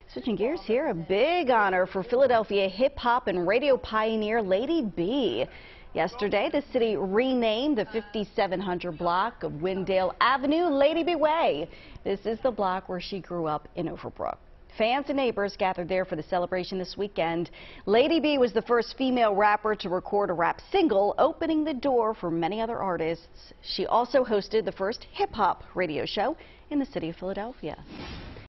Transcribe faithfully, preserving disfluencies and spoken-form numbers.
Switching gears here, a big honor for Philadelphia hip-hop and radio pioneer Lady B. Yesterday, the city renamed the fifty-seven hundred block of Wyndale Avenue Lady B Way. This is the block where she grew up in Overbrook. Fans and neighbors gathered there for the celebration this weekend. Lady B was the first female rapper to record a rap single, opening the door for many other artists. She also hosted the first hip-hop radio show in the city of Philadelphia.